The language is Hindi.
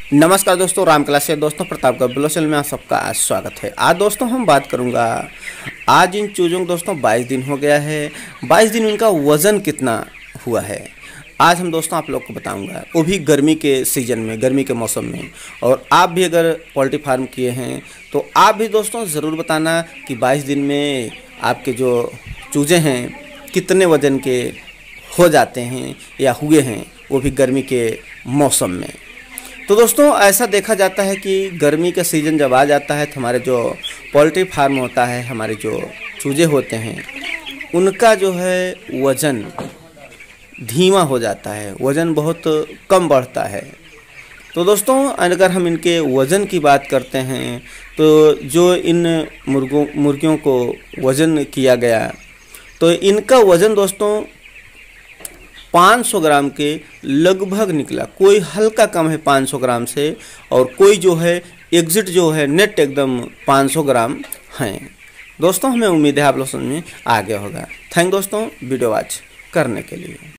नमस्कार दोस्तों, राम क्लास से दोस्तों प्रतापगढ़ ब्लॉसल में आप सबका स्वागत है। आज दोस्तों हम बात करूंगा, आज इन चूज़ों को दोस्तों 22 दिन हो गया है। 22 दिन उनका वज़न कितना हुआ है आज हम दोस्तों आप लोग को बताऊंगा, वो भी गर्मी के सीज़न में, गर्मी के मौसम में। और आप भी अगर पोल्ट्री फार्म किए हैं तो आप भी दोस्तों ज़रूर बताना कि 22 दिन में आपके जो चूज़े हैं कितने वज़न के हो जाते हैं या हुए हैं, वो भी गर्मी के मौसम में। तो दोस्तों ऐसा देखा जाता है कि गर्मी का सीज़न जब आ जाता है तो हमारे जो पोल्ट्री फार्म होता है, हमारे जो चूजे होते हैं, उनका जो है वज़न धीमा हो जाता है, वज़न बहुत कम बढ़ता है। तो दोस्तों अगर हम इनके वज़न की बात करते हैं तो जो इन मुर्गियों को वज़न किया गया तो इनका वज़न दोस्तों 500 ग्राम के लगभग निकला। कोई हल्का कम है 500 ग्राम से, और कोई जो है एग्जिट जो है नेट एकदम 500 ग्राम हैं। दोस्तों हमें उम्मीद है आप लोग समझ में आ गया होगा। थैंक दोस्तों वीडियो वॉच करने के लिए।